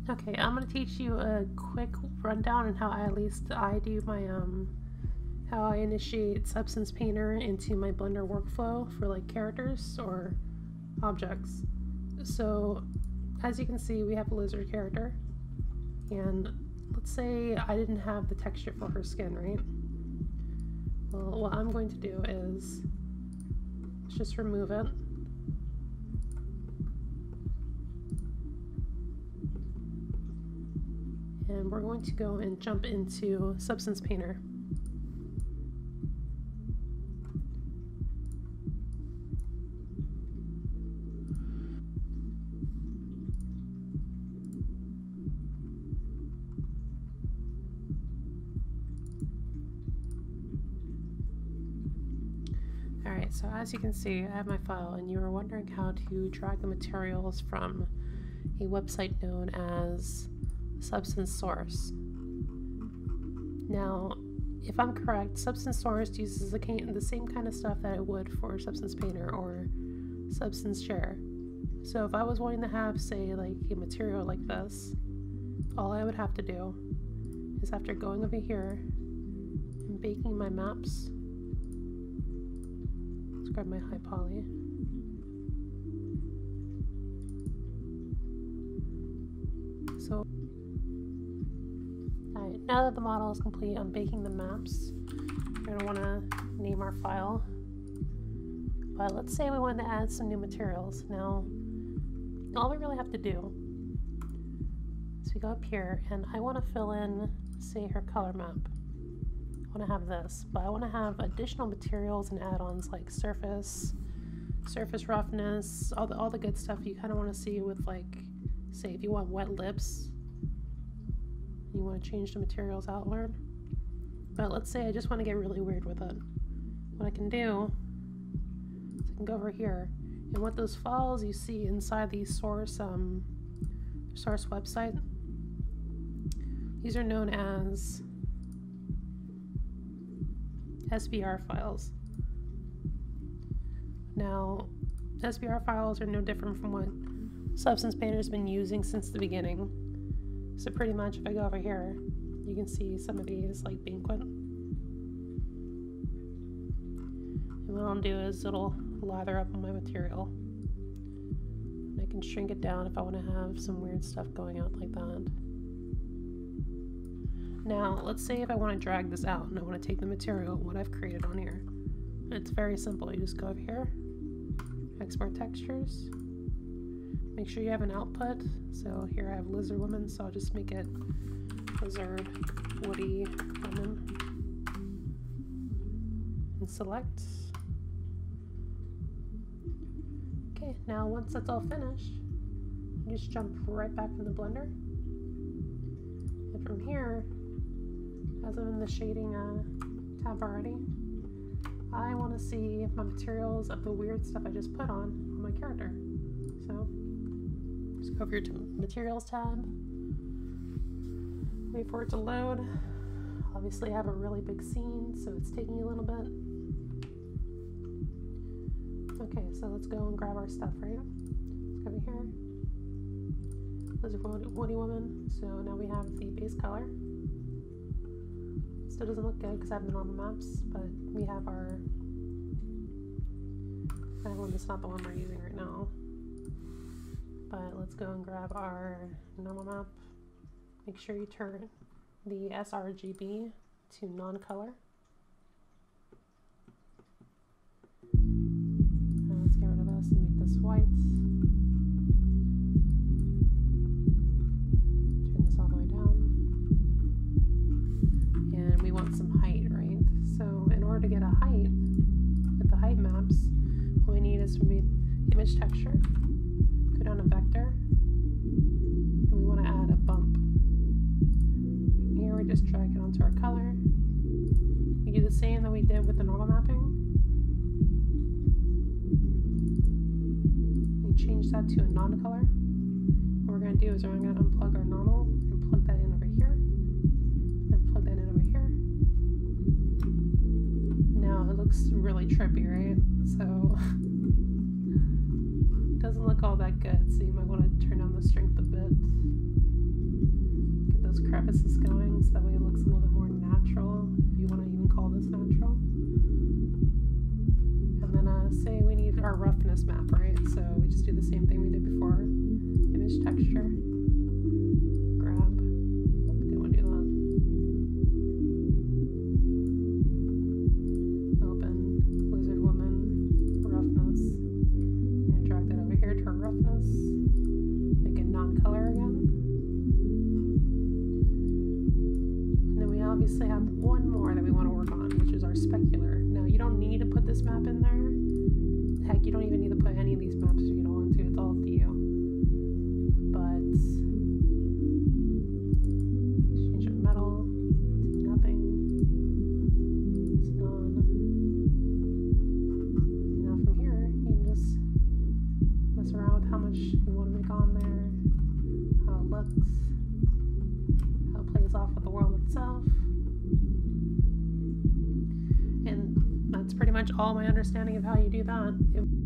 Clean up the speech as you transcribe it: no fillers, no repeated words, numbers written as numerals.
Okay, I'm going to teach you a quick rundown on how I do my how I initiate Substance Painter into my Blender workflow for like characters or objects. So as you can see, we have a lizard character, and let's say I didn't have the texture for her skin, right? Well, what I'm going to do is just remove it. And we're going to go and jump into Substance Painter. Alright, so as you can see, I have my file, and you were wondering how to drag the materials from a website known as Substance Source. Now, if I'm correct, Substance Source uses the same kind of stuff that it would for Substance Painter or Substance Share. So if I was wanting to have, say, like a material like this, all I would have to do is, after going over here and baking my maps, let's grab my high poly. So now that the model is complete, I'm baking the maps. We're going to want to name our file. But let's say we wanted to add some new materials. Now, all we really have to do is we go up here, and I want to fill in, say, her color map. I want to have this, but I want to have additional materials and add-ons like surface roughness, all the good stuff you kind of want to see with, like, say, if you want wet lips, you want to change the materials outward. But let's say I just want to get really weird with it. What I can do is I can go over here, and what those files you see inside the source website, these are known as SBR files. Now, SBR files are no different from what Substance Painter has been using since the beginning. So pretty much if I go over here, you can see some of these like banquet. And what I'll do is it'll lather up on my material. And I can shrink it down if I want to have some weird stuff going out like that. Now, let's say if I want to drag this out and I want to take the material, what I've created on here. It's very simple. You just go over here, export textures. Make sure you have an output. So here I have lizard woman, so I'll just make it lizard woody woman. And select. Okay, now once that's all finished, you just jump right back into Blender. And from here, as I'm in the shading tab already, I want to see my materials of the weird stuff I just put on my character. So just go over here to Materials tab, wait for it to load. Obviously I have a really big scene, so it's taking a little bit. Okay, so let's go and grab our stuff, right? Let's go over here. Lizard woody woman. So now we have the base color. Still doesn't look good because I have the normal maps, but we have our, that one is not the one we're using right now. But let's go and grab our normal map. Make sure you turn the sRGB to non-color. Let's get rid of this and make this white. Turn this all the way down. And we want some height, right? So in order to get a height with the height maps, what we need is from image texture, go down to vector, and we want to add a bump. From here we just drag it onto our color. We do the same that we did with the normal mapping. We change that to a non-color. What we're going to do is we're going to unplug our normal and plug that in over here. Then plug that in over here. Now it looks really trippy, right? So it doesn't look all that good, so you might want to turn down the strength a bit. crevices going, so that way it looks a little bit more natural, if you want to even call this natural. And then say we need our roughness map, right? So we just do the same thing we did before. Image texture. Grab. Didn't want to do that. Open. Lizard woman. Roughness. We're going to drag that over here to our roughness. Make it non-color again. And then we obviously have one more that we want to work on, which is our specular. Now, you don't need to put this map in there. Heck, you don't even need to put any of these maps if you don't want to. It's all up to you. But change our metal to nothing. It's none. And now from here, you can just mess around with how much you want to make on there, how it looks, how it plays off with the world itself. And that's pretty much all my understanding of how you do that.